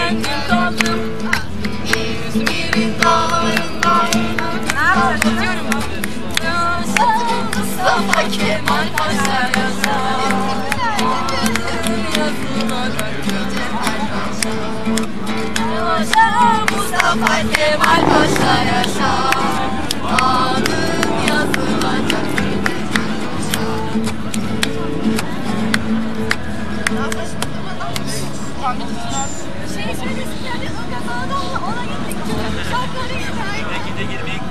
kendim kaldım. İzmir'in dağlarından Mustafa Kemal Paşa yazar. Mustafa Kemal Paşa yaşar. Adın yazılacak. Şey söylesin yani, ona gittik. Şarkıları yeter. Belki de girmeye